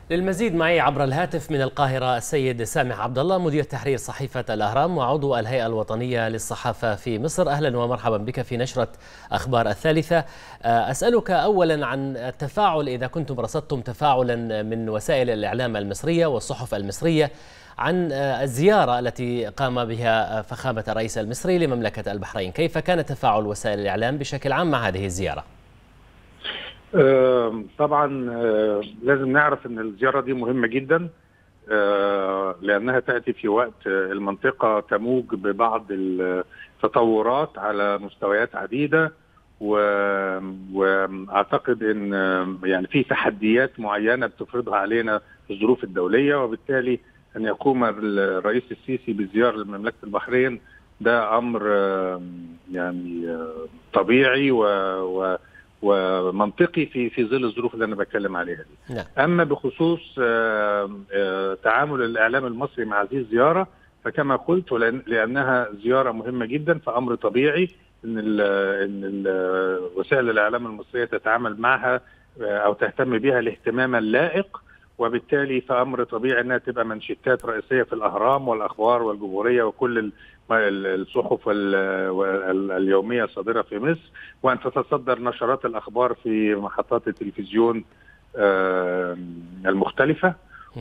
للمزيد معي عبر الهاتف من القاهرة السيد سامح عبد الله، مدير تحرير صحيفة الأهرام وعضو الهيئة الوطنية للصحافة في مصر. أهلا ومرحبا بك في نشرة أخبار الثالثة. أسألك أولا عن التفاعل، إذا كنتم رصدتم تفاعلا من وسائل الإعلام المصرية والصحف المصرية عن الزيارة التي قام بها فخامة الرئيس المصري لمملكة البحرين. كيف كان تفاعل وسائل الإعلام بشكل عام مع هذه الزيارة؟ طبعا لازم نعرف ان الزيارة دي مهمة جدا، لانها تأتي في وقت المنطقة تموج ببعض التطورات على مستويات عديدة، واعتقد ان يعني في تحديات معينة بتفرضها علينا الظروف الدولية، وبالتالي ان يقوم الرئيس السيسي بزيارة لمملكة البحرين ده امر يعني طبيعي ومنطقي في ظل الظروف اللي انا بتكلم عليها دي. نعم. اما بخصوص تعامل الاعلام المصري مع هذه الزياره، فكما قلت لانها زياره مهمه جدا، فامر طبيعي ان وسائل الاعلام المصريه تتعامل معها او تهتم بها الاهتمام اللائق، وبالتالي فامر طبيعي انها تبقى منشطات رئيسيه في الاهرام والاخبار والجمهوريه وكل الصحف اليوميه الصادره في مصر، وان تتصدر نشرات الاخبار في محطات التلفزيون المختلفه.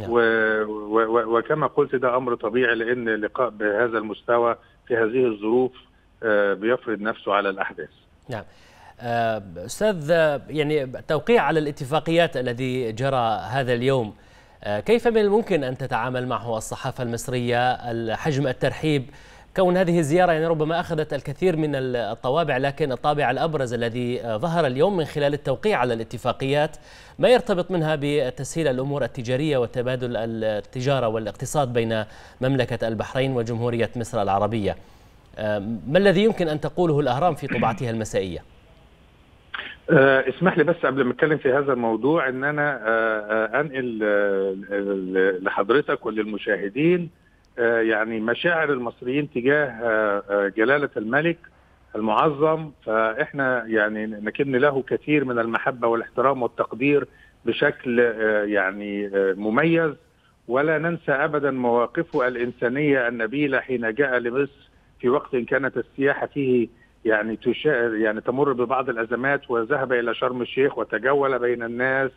وكما قلت ده امر طبيعي، لان لقاء بهذا المستوى في هذه الظروف بيفرض نفسه على الاحداث. نعم. أستاذ، يعني التوقيع على الاتفاقيات الذي جرى هذا اليوم، كيف من الممكن أن تتعامل معه الصحافة المصرية؟ حجم الترحيب، كون هذه الزيارة يعني ربما أخذت الكثير من الطوابع، لكن الطابع الأبرز الذي ظهر اليوم من خلال التوقيع على الاتفاقيات ما يرتبط منها بتسهيل الأمور التجارية وتبادل التجارة والاقتصاد بين مملكة البحرين وجمهورية مصر العربية. ما الذي يمكن أن تقوله الأهرام في طبعتها المسائية؟ اسمح لي بس قبل ما اتكلم في هذا الموضوع ان انا انقل لحضرتك وللمشاهدين يعني مشاعر المصريين تجاه جلالة الملك المعظم. فاحنا يعني نكن له كثير من المحبة والاحترام والتقدير بشكل يعني مميز، ولا ننسى ابدا مواقفه الانسانية النبيلة حين جاء لمصر في وقت كانت السياحة فيه يعني تمر ببعض الأزمات، وذهب إلى شرم الشيخ وتجول بين الناس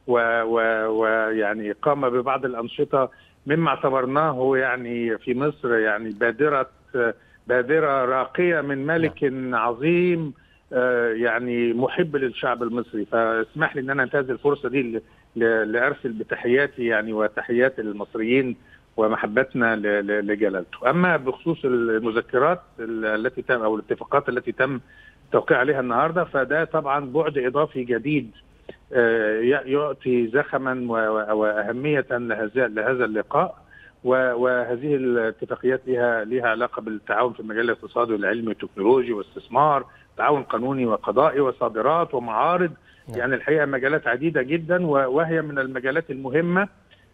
ويعني قام ببعض الأنشطة مما اعتبرناه يعني في مصر يعني بادرة راقية من ملك عظيم يعني محب للشعب المصري. فاسمح لي ان انا انتهز الفرصة دي لارسل بتحياتي يعني وتحيات المصريين ومحبتنا لجلالته. اما بخصوص المذكرات التي تم او الاتفاقات التي تم التوقيع عليها النهارده، فده طبعا بعد اضافي جديد يعطي زخما واهميه لهذا اللقاء. وهذه الاتفاقيات لها علاقه بالتعاون في المجال الاقتصادي والعلمي والتكنولوجي واستثمار، تعاون قانوني وقضائي وصادرات ومعارض، يعني الحقيقه مجالات عديده جدا، وهي من المجالات المهمه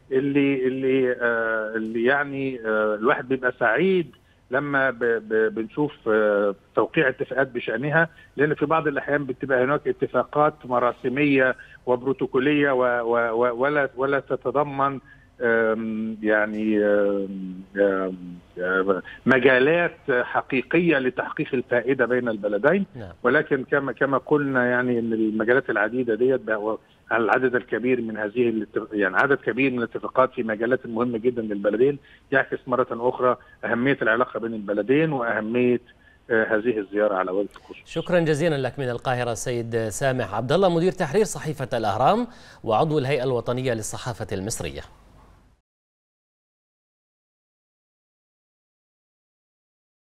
اللي يعني الواحد بيبقى سعيد لما بنشوف توقيع اتفاقات بشأنها، لأن في بعض الأحيان بتبقى هناك اتفاقات مراسمية وبروتوكولية ولا تتضمن يعني مجالات حقيقية لتحقيق الفائدة بين البلدين. ولكن كما قلنا يعني ان المجالات العديدة ديت على العدد الكبير من هذه يعني عدد كبير من الاتفاقات في مجالات مهمة جدا للبلدين، يعكس مرة أخرى أهمية العلاقة بين البلدين وأهمية هذه الزيارة على وجه الخصوص. شكرا جزيلا لك من القاهرة السيد سامح عبد الله، مدير تحرير صحيفة الأهرام وعضو الهيئة الوطنية للصحافة المصرية.